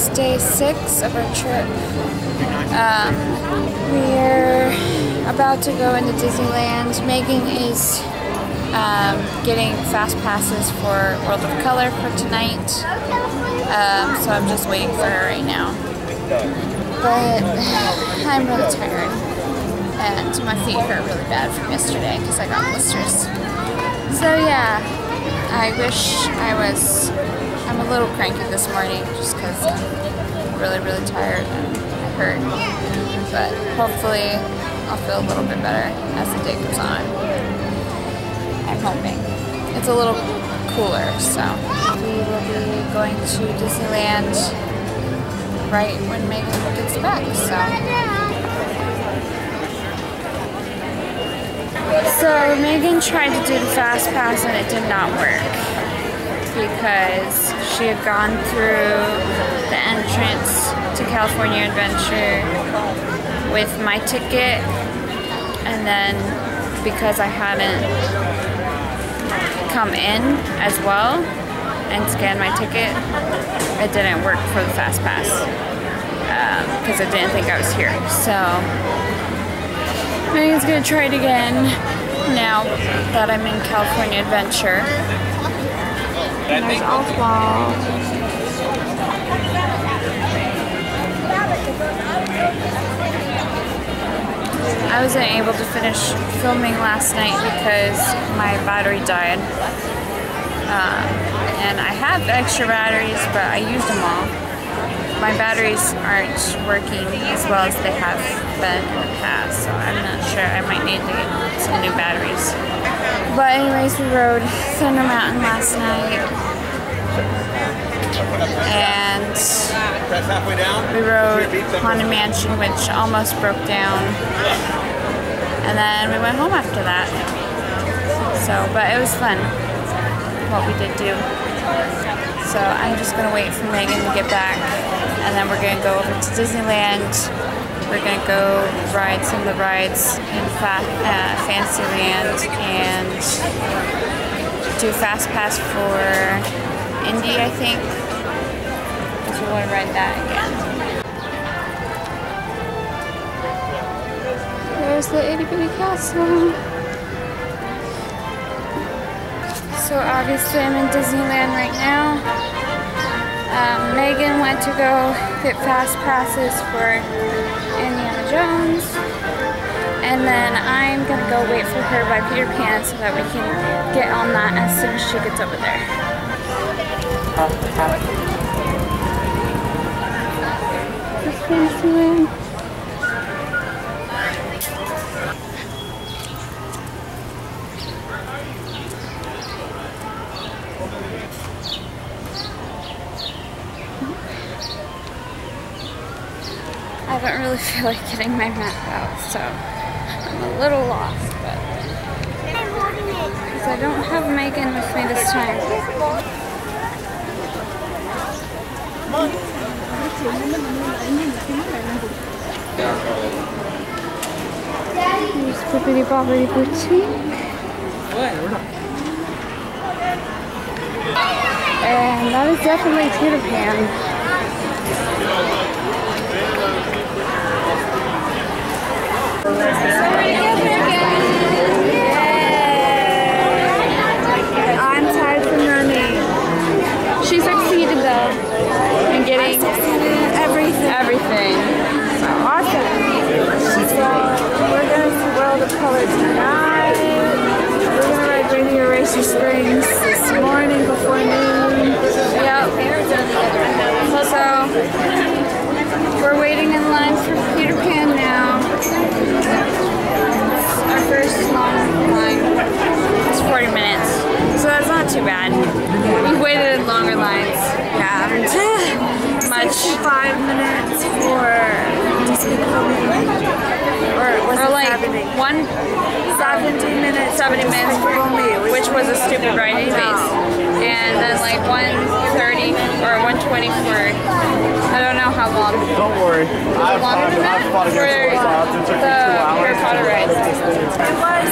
day 6 of our trip. We're about to go into Disneyland. Megan is getting fast passes for World of Color for tonight. So I'm just waiting for her right now. But I'm really tired. And my feet hurt really bad from yesterday because I got blisters. So yeah, I wish I'm a little cranky this morning just because I'm really, really tired and I hurt. But hopefully I'll feel a little bit better as the day goes on. I'm hoping. It's a little cooler, so we will be going to Disneyland right when Megan gets back, So Megan tried to do the fast pass and it did not work because she had gone through the entrance to California Adventure with my ticket, and then because I hadn't come in as well and scanned my ticket, it didn't work for the fast pass because I didn't think I was here. So Megan's gonna try it again now that I'm in California Adventure. And there's Oswald. I wasn't able to finish filming last night because my battery died. And I have extra batteries, but I used them all. My batteries aren't working as well as they have been in the past, so I'm not sure. I might need to get some new batteries. But anyways, we rode Thunder Mountain last night. And we rode Haunted Mansion, which almost broke down. And then we went home after that. So, but it was fun, what we did do. So I'm just gonna wait for Megan to get back, and then we're gonna go over to Disneyland. We're gonna go ride some of the rides in Fantasyland and do Fast Pass for Indy, I think, because we want to ride that again. There's the itty bitty castle. So obviously I'm in Disneyland right now. Megan went to go get fast passes for Indiana Jones. And then I'm gonna go wait for her by Peter Pan so that we can get on that as soon as she gets over there. This Fantasyland. I don't really feel like getting my map out, so I'm a little lost, but because I don't have Megan with me this time. Here's Bibbidi Bobbidi Boutique. And that is definitely Peter Pan. I'm tired from running. She succeeded though in getting everything. So awesome. So we're going to World of Color tonight. We're going to ride Radiator Racers Springs this morning before noon. Yep. So we're waiting in line for Peter Pan now. Our first long line. It's 40 minutes. So that's not too bad. We've waited in longer lines. Yeah. Much. 5 minutes for or was it like 70 minutes for me, which was a stupid ride anyways. And then like 1:30 or 1:20 for I don't know how long. Don't worry. I've fought against the Harry Potter rides. It was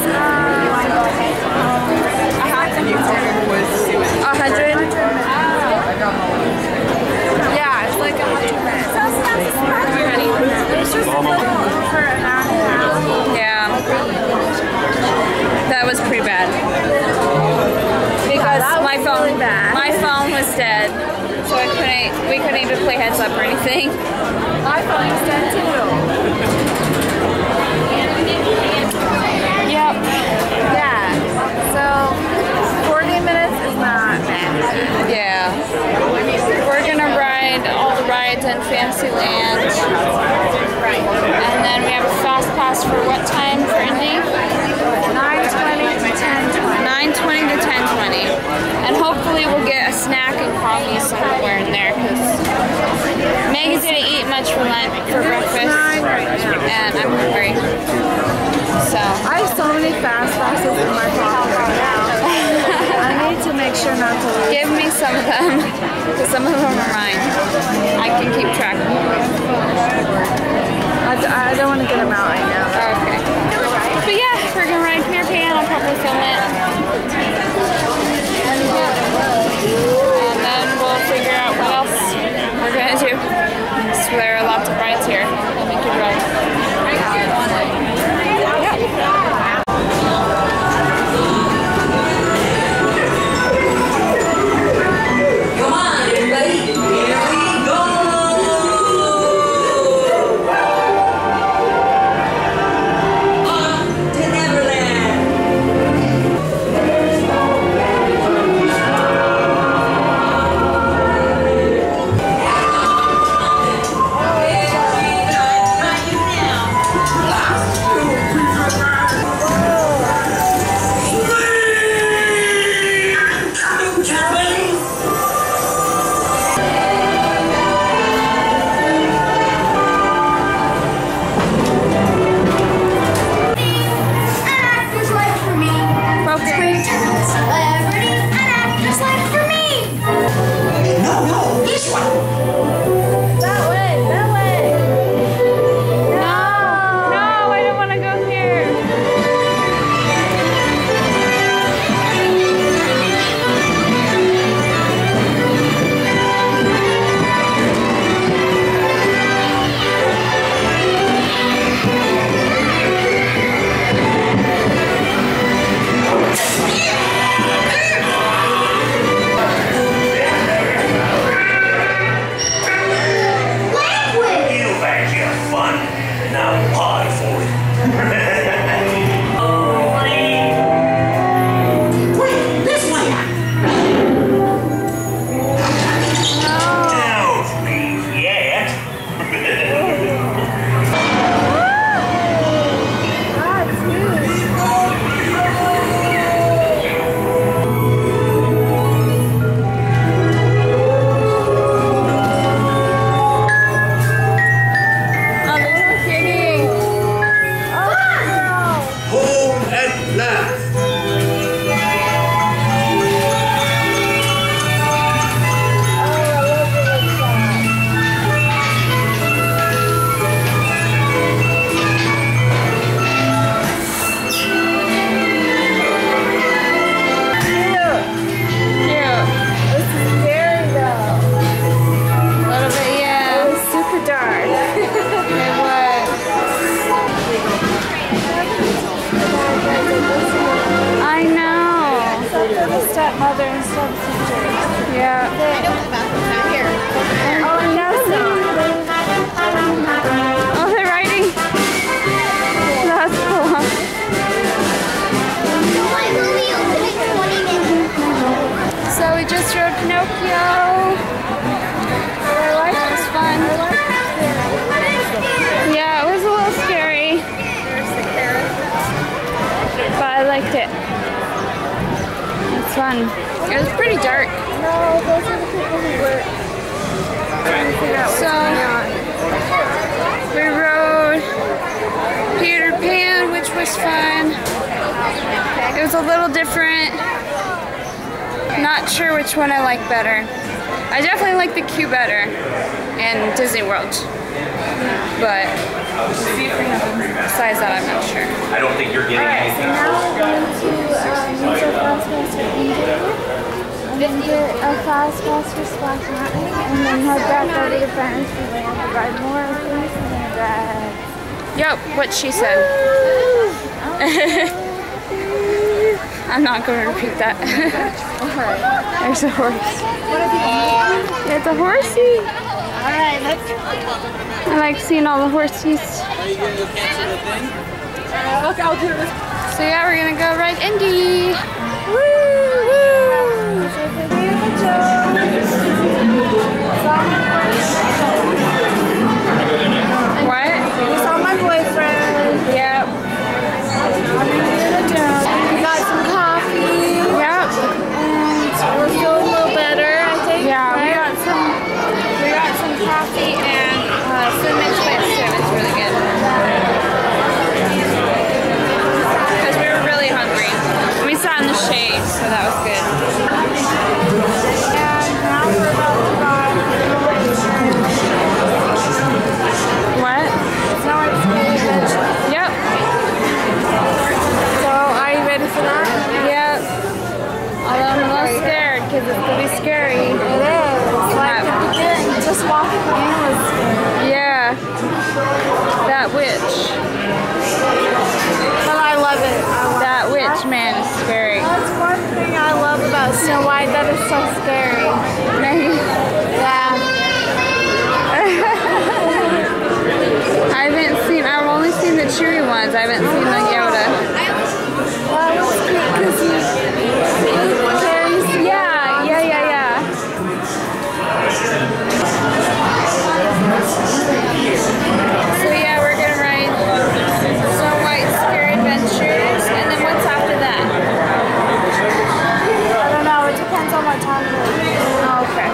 100. Yeah, it's like 100. that was pretty bad. Because my phone was dead, so we couldn't even play heads up or anything. My phone was dead too. Yep. Yeah. So 40 minutes is not bad. Yeah. We're gonna ride all the rides in Fantasyland. And then we have a fast pass for what time for Indy? 9:20 to 10:20. 9:20 to 10:20. And hopefully we'll get a snack and coffee somewhere in there because Megan didn't eat much for lunch, for breakfast. And I'm hungry. So I have so many fast passes in my pocket right now. I need to make sure not to lose. give me some of them because some of them are mine. I can keep track of them. I don't want to get them out right now. Okay. But yeah, we're gonna ride Peter Pan. I'll probably film it. And then we'll figure out what else we're gonna do. So there are lots of rides here. Let me keep riding. Come on, everybody. Here we go. On to Neverland. Stepmother and stepsister. Yeah. I know what about them out here. Oh, and that's Oh, they're riding. That's cool. My movie opened in 20 minutes. So we just rode Pinocchio. It was fun. Yeah, it was a little scary. But I liked it. It's fun. It was pretty dark. No, those are the people who work. Trying to figure out what's going on. We rode Peter Pan, which was fun. It was a little different. Not sure which one I like better. I definitely like the queue better in Disney World. But besides that, I'm not sure. I don't think you're getting anything. Now we're going to use our fast pass for Indy. And then get a fast pass for Splash Mountain. And then head back over to Fantasyland to ride more of these. And then Yep, what she said. I'm not going to repeat that. There's a horse. It's a horsey. Alright, let's I like seeing all the horsies. look, I'll do this. So yeah, we're gonna go ride Indy. Woo! What? We saw my boyfriend. Yep. We got some coffee. Yep. And we're feeling a little better, I think. Yeah, we right? got some coffee and some mixed with too. It's really good. Because we were really hungry. We sat in the shade, so that was good. And now we're about to What? Now it's really adventure. Yep. So, are you ready for that? Yep. Although I'm a little scared because it's gonna be scary. It is. Like the beginning, just walking in was Yeah. That witch. but I love it. That witch, man, is scary. That's one thing I love about Snow White, that is so scary. Yeah. I've only seen the cheery ones. I haven't seen the Yoda. Well, it was cute because he carries the Yeah. So yeah, we're gonna ride Snow White Scary Adventures, and then what's after that? I don't know, it depends on what time it is. Oh, okay.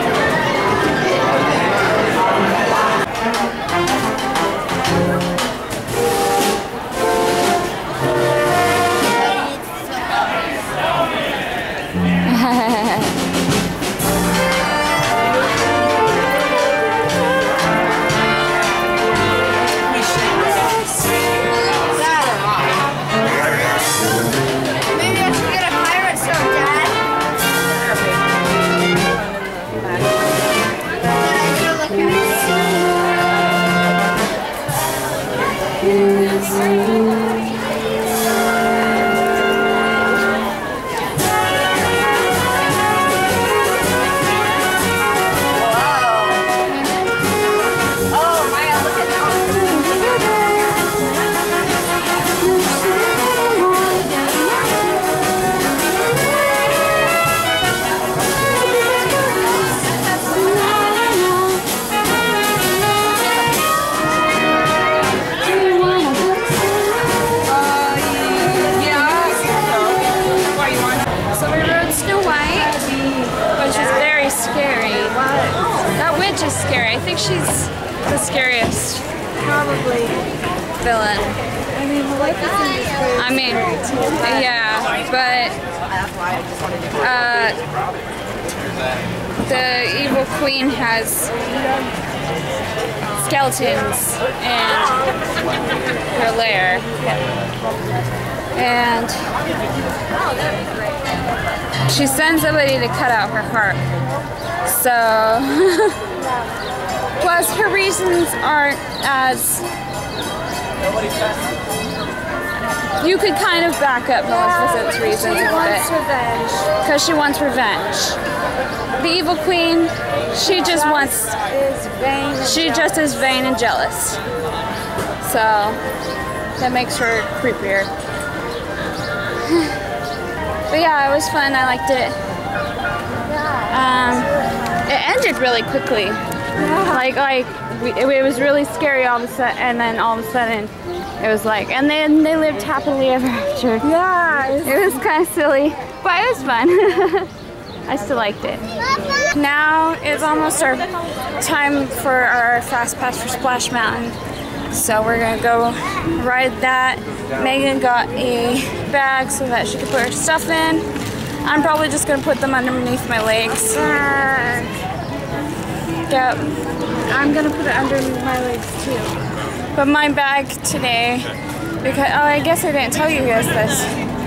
Maybe I should get a pirate suit, Dad. Then I should look at So we rode Snow White, which is very scary. That witch is scary. I think she's the scariest Probably. villain. I mean, the life is I mean, yeah, but the evil queen has skeletons in her lair, and she sends somebody to cut out her heart. So, plus her reasons aren't as. You could kind of back up Maleficent's reasons a bit. revenge. Because she wants revenge. The evil queen, she just wants, Is vain. she just is vain and jealous. So, that makes her creepier. But yeah, it was fun, I liked it. It ended really quickly. It was really scary all of a sudden, and then all of a sudden, it was like, and then they lived happily ever after. Yeah. It was kind of silly, but it was fun. I still liked it. Now is almost our time for our fast pass for Splash Mountain. So we're gonna go ride that. Megan got a bag so that she could put her stuff in. I'm probably just gonna put them underneath my legs. Yep. I'm gonna put it underneath my legs too. But my bag today, because, oh, I guess I didn't tell you guys this.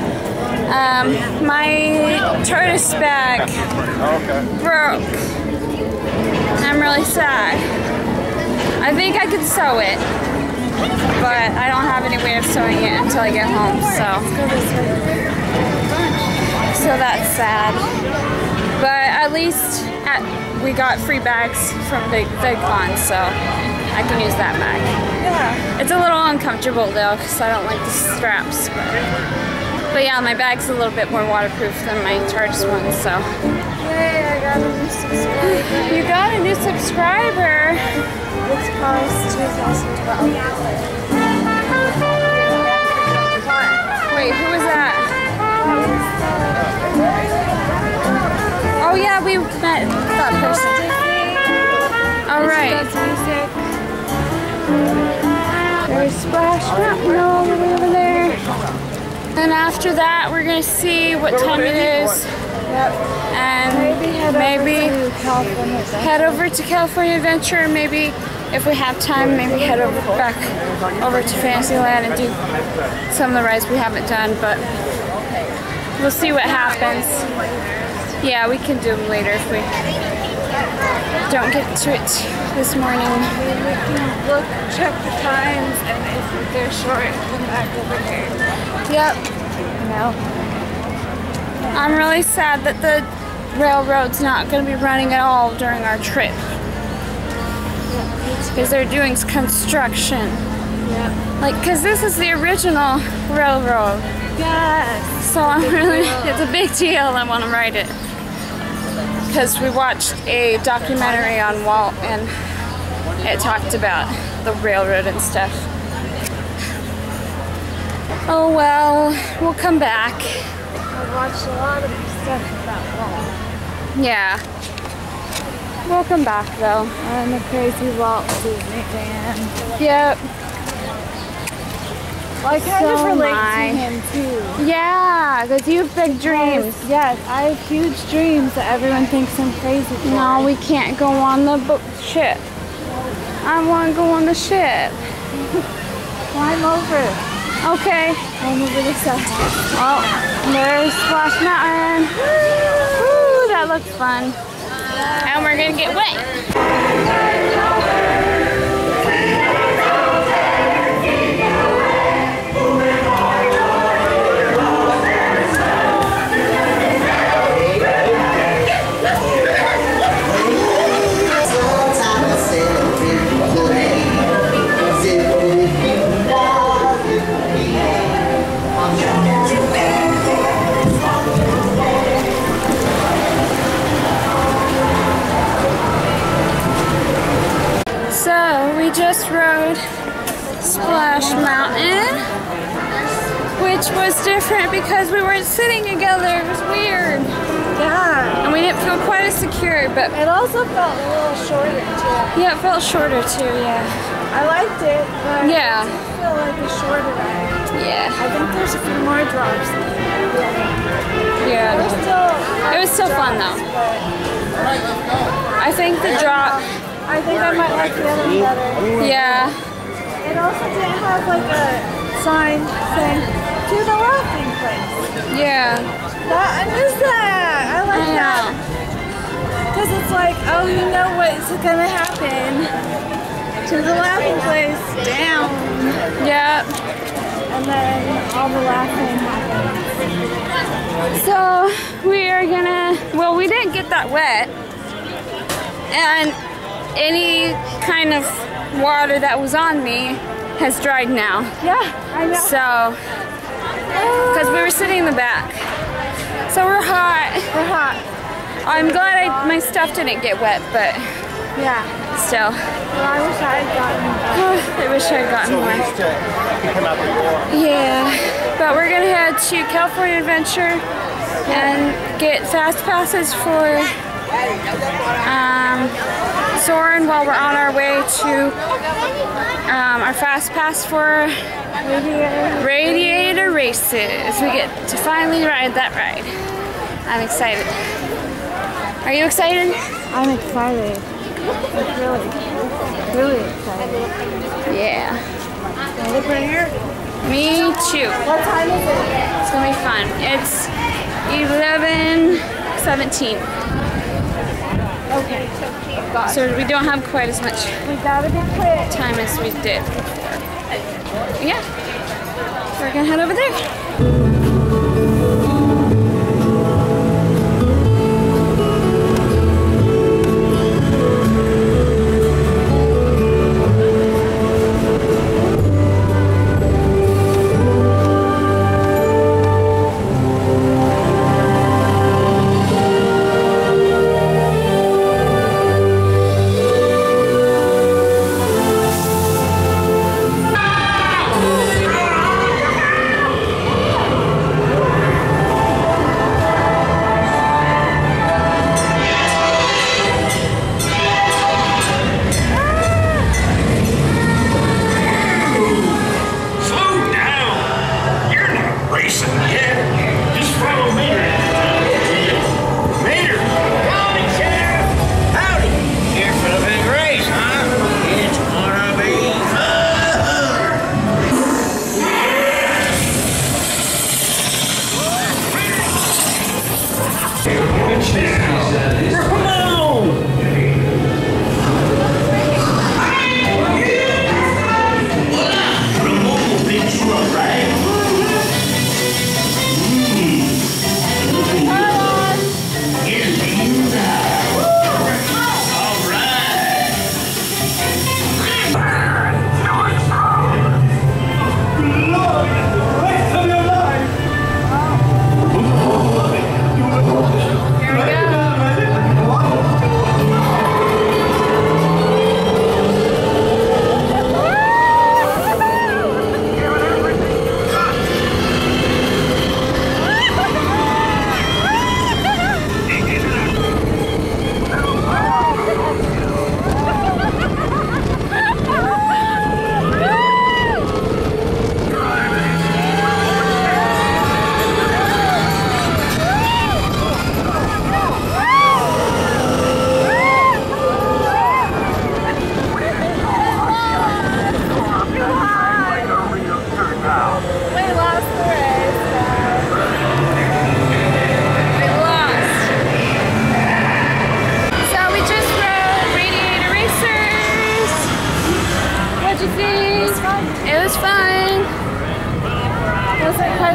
My tortoise bag broke. I'm really sad. I think I could sew it, but I don't have any way of sewing it until I get home, so. so that's sad. But at least we got free bags from Vidcon, so I can use that bag. Yeah. It's a little uncomfortable though, because I don't like the straps. But yeah, my bag's a little bit more waterproof than my Targus one, so. Yay, I got a new subscriber. You got a new subscriber. It's cost 2012. Wait, who was that? Oh yeah, we met that person. All right. There's Splash Mountain all the way over there. And after that, we're gonna see what time it is. Yep. And maybe head over to California Adventure. Maybe if we have time, maybe head over back over to Fantasyland and do some of the rides we haven't done. But we'll see what happens. Yeah, we can do them later if we don't get to it this morning. We can look, check the times, and if they're short, come back over here. Yep. No. I'm really sad that the railroad's not going to be running at all during our trip. Because they're doing construction. Yeah. Like, because this is the original railroad. Yes. So I'm really, it's a big deal. I want to ride it. Because we watched a documentary on Walt and it talked about the railroad and stuff. Oh well, we'll come back. I watched a lot of stuff about Walt. Yeah. We'll come back though. And the crazy Walt Disney fan. Yep. Well, I kind of So relate my. to him too. Yeah, because you have big dreams. Yes, I have huge dreams that everyone thinks I'm crazy for. No, we can't go on the ship. I want to go on the ship. Climb over. Okay. Climb over the side. Well, there's Splash Mountain. Woo, that looks fun. And we're gonna get wet. So we just rode Splash Mountain, which was different because we weren't sitting together. It was weird. Yeah. And we didn't feel quite as secure, but It also felt a little shorter too. yeah, it felt shorter too, yeah. I liked it, but Yeah. I feel like a shorter ride. Yeah. I think there's a few more drops. Yeah. It was still fun though. I think the drop, I think I might like the other one better. yeah. It also didn't have like a sign saying to the laughing place. Yeah. I miss that. I like I that. Because it's like, oh, you know what's gonna happen. To the laughing place, down. Yeah. And then all the laughing happens. So we are gonna, well, we didn't get that wet. And any kind of water that was on me has dried now. Yeah, I know. So, because we were sitting in the back. So we're hot. We're hot. I'm glad my stuff didn't get wet, but Yeah. still. Well, I wish I had gotten I wish I'd gotten more. Yeah, but we're gonna head to California Adventure and get fast passes for Soarin' while we're on our way to our fast pass for Radiator Races. We get to finally ride that ride. I'm excited. Are you excited? I'm excited. Like really excited. Yeah. Look right here. Me too. What time is it? It's gonna be fun. It's 11:17. Okay. So we don't have quite as much We gotta be quick. time as we did before. Yeah. We're gonna head over there.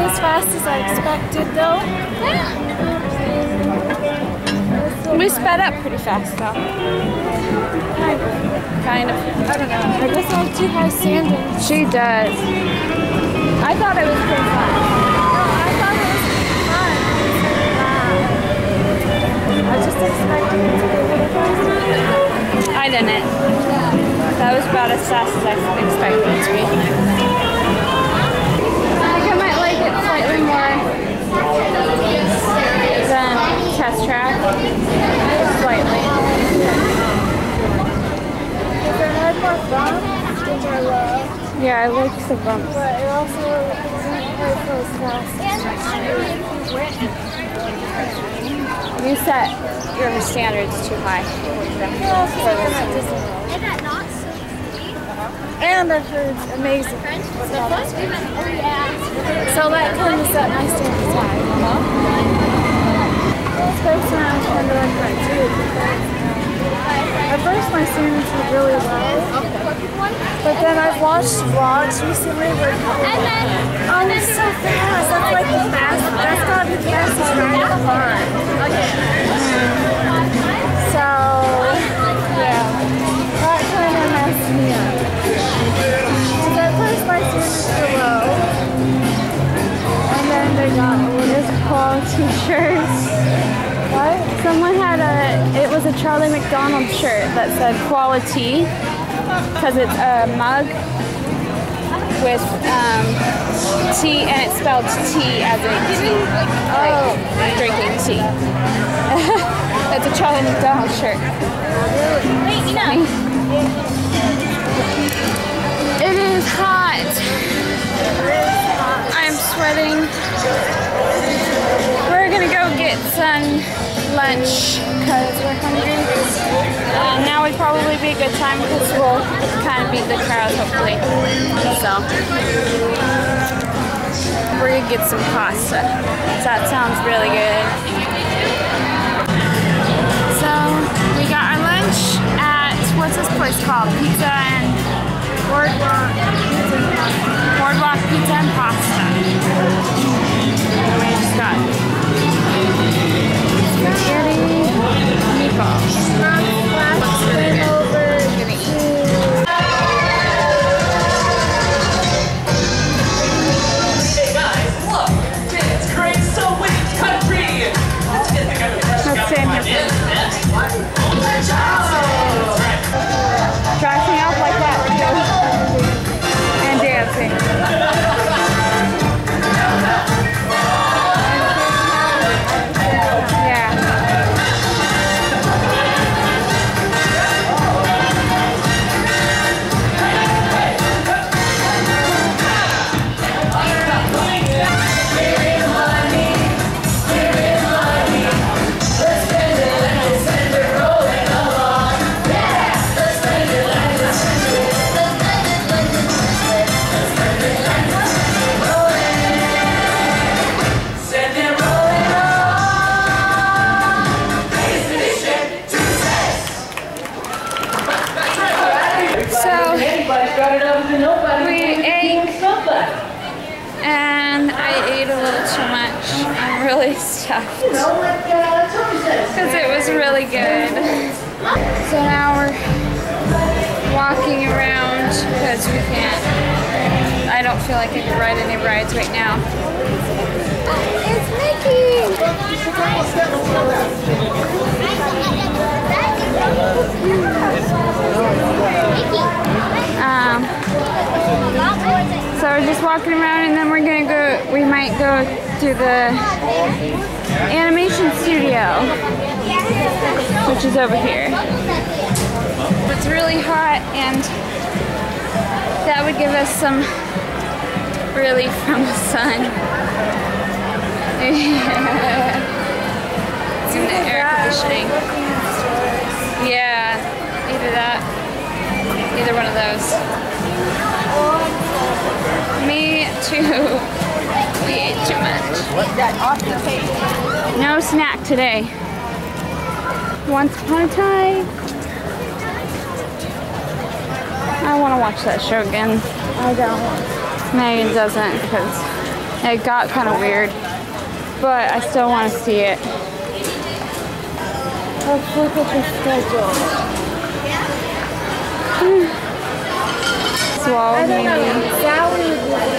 as fast as I expected though. We sped up pretty fast though. Kind of. I don't know. I guess I have too high standards. She does. I thought it was pretty fun. I thought it was fun. Wow. I just expected it to be a little faster. I didn't. That was about as fast as I expected it to be. I think I might like it slightly more than Test Track. Slightly. If it had more bumps, which I love, Yeah, I like the bumps. but it also isn't quite so fast. You set your standards too high. And I've heard amazing. So that kind of set my standards high. Especially when I was trying to like that too. At first my standards were really low. But then I've watched vlogs recently where people oh, it's so fast. That's like the fastest. That's gotta be the fastest ride of the car. So, yeah. That kind of messed me up. Because at first my standards were low. And then they got what is quality shirts. What? Someone had it was a Charlie McDonald shirt that said quality. Because it's a mug with tea, and it's spelled tea as in tea, like drinking tea. It's a Charlie McDonald shirt. Wait, you know. It is hot. I'm sweating. We're gonna go get some lunch because we're hungry. Now would probably be a good time because we'll kind of beat the crowd hopefully. So we're gonna get some pasta. That sounds really good. So we got our lunch at, what's this place called? Pizza and Boardwalk Pizza and Pasta. And we just got spaghetti meatballs. Hey guys, look! It's great sewing country! Let's stand here. Dressing up like that too. And dancing. Yeah. And I ate a little too much. I'm really stuffed because it was really good. So now we're walking around because we can't. I don't feel like I can ride any rides right now. It's Mickey! So we're just walking around, and then we're gonna go. We might go to the animation studio, which is over here. It's really hot, and that would give us some relief from the sun. It's in the air conditioning. Yeah, either that, either one of those. Me too. We ate too much. No snack today. Once upon a time. I want to watch that show again. I don't. Megan doesn't because It got kind of weird, but I still want to see it. Let's look at the schedule. Swallow maybe. Sally.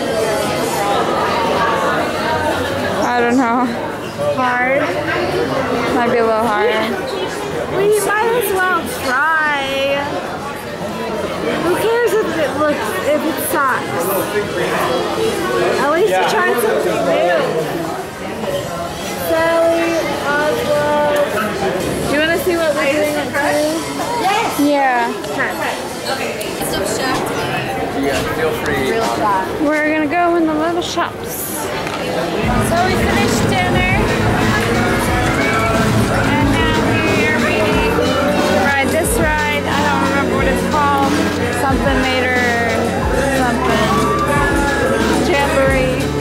I don't know. Hard. Might be a little hard. We might as well try. Who cares if it sucks? At least you tried something new. Sally, Oswald. Do you want to see what we're doing at 2? Yeah. Yeah, feel free. We're gonna go in the little shops. So we finished dinner. And now we are waiting to ride this ride. I don't remember what it's called. Something later. Something. Jamboree.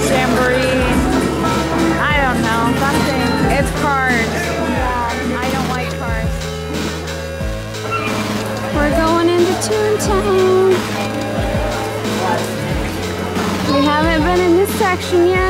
I don't know. Something. It's cars. I don't like cars. We're going into Toontown. We haven't been in this section yet.